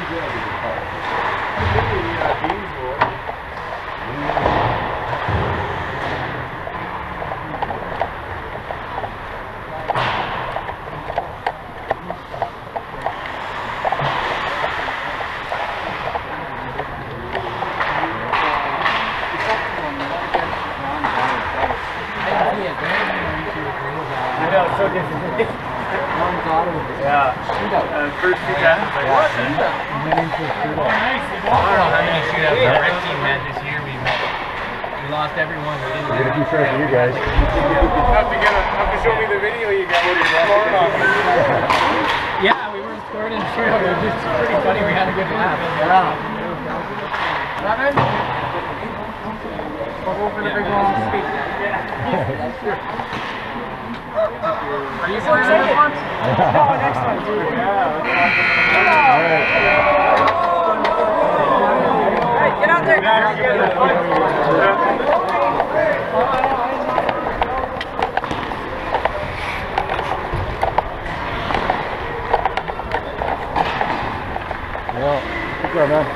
Yeah. First two times. What? I don't know how many shootouts our red team had this year. We lost every one. We didn't. We're gonna keep track of you guys. Have to show me the video you got when you're scoring on. Yeah, we weren't scoring in the shootout. It was just pretty funny. We had a good laugh. Yeah. We'll go for the big long speed. Are you going to this one? No, next one. Hey, get out there. Well, good job, man.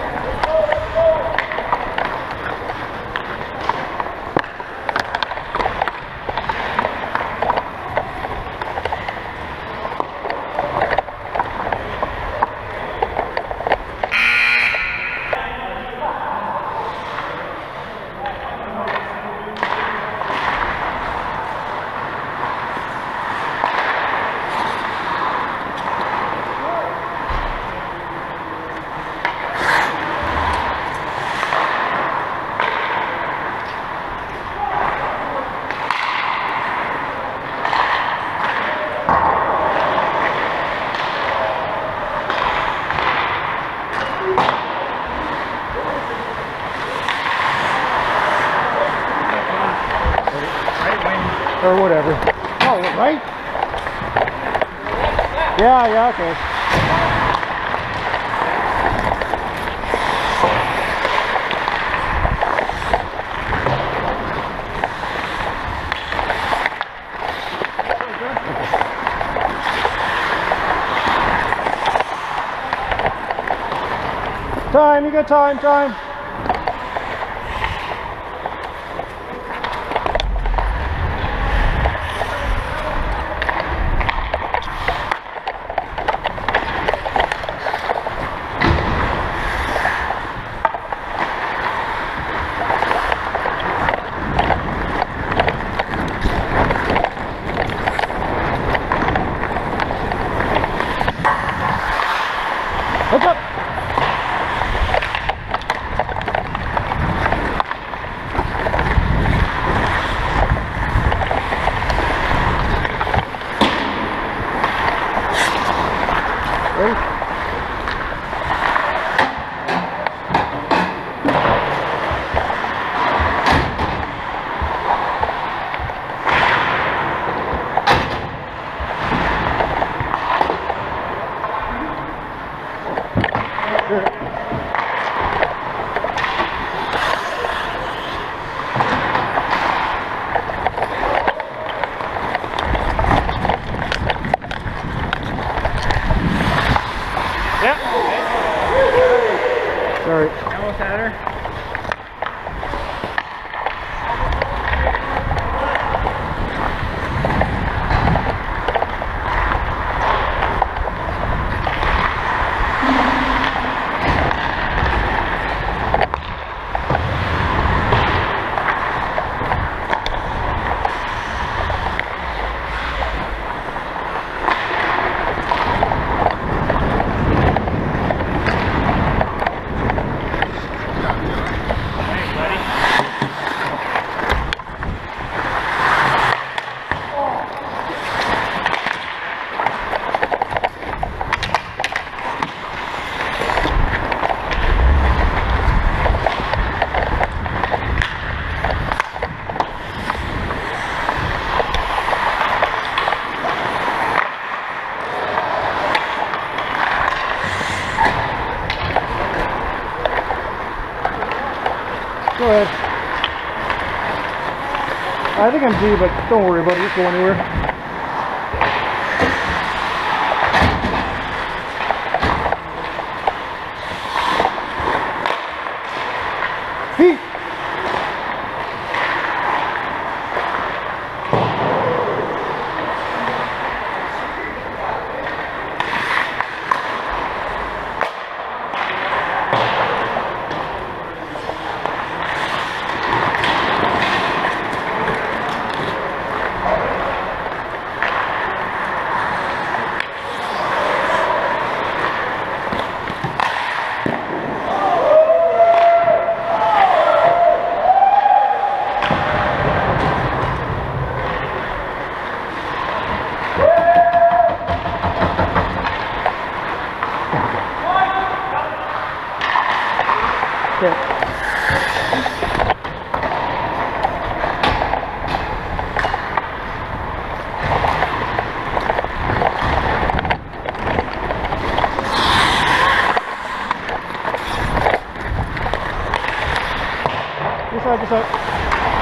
Or whatever. Oh, right? Yeah, okay. Time, you got time. Look up! Ready? Sorry. Almost had her. Go ahead. I think I'm D, but don't worry about it. Just go anywhere.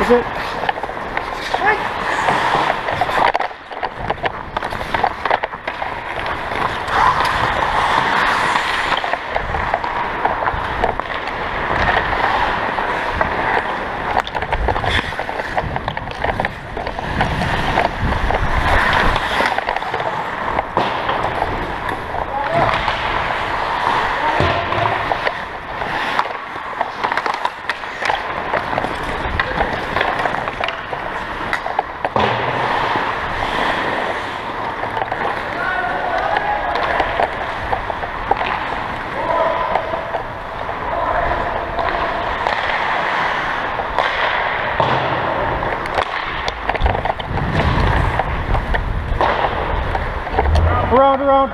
Finish it. Around.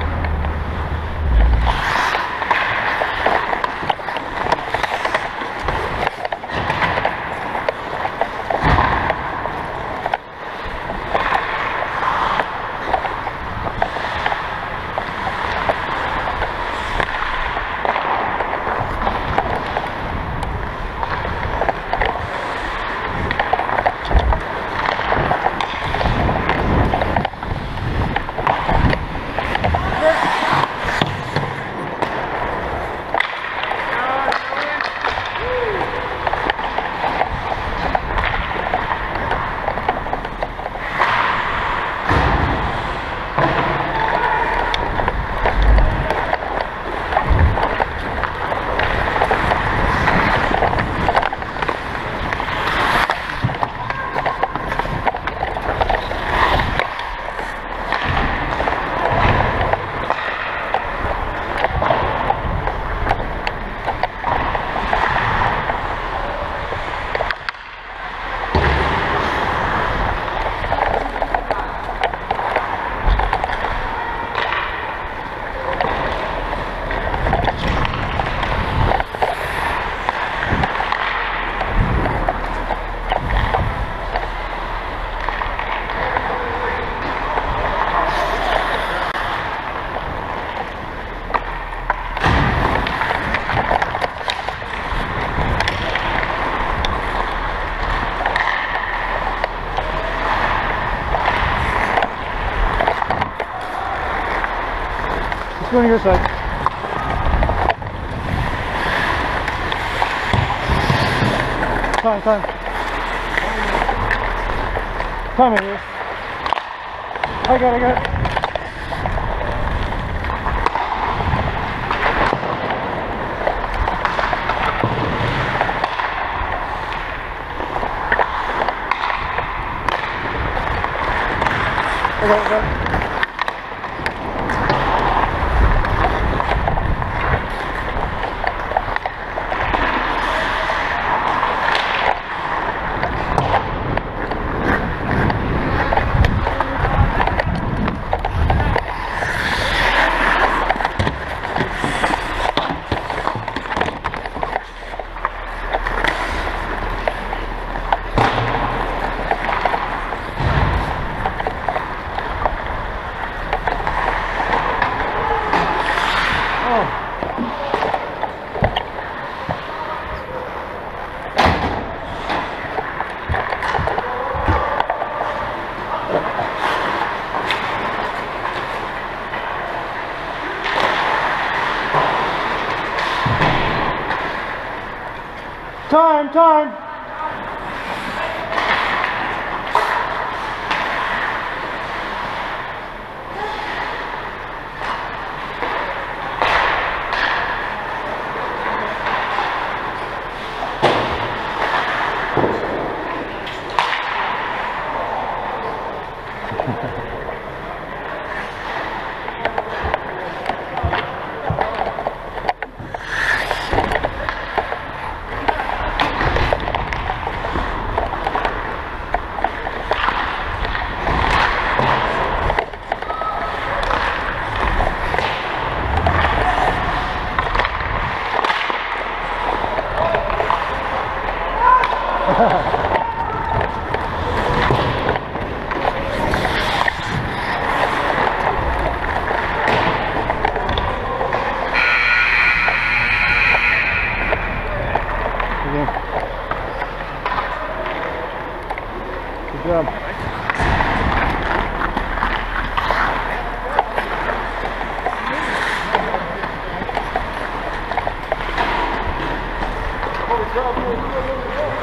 Go on your side. Time. Time it is. I got it. Okay. Time. job.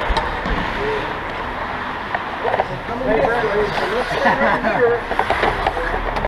Hey, Brett, let's stand right here.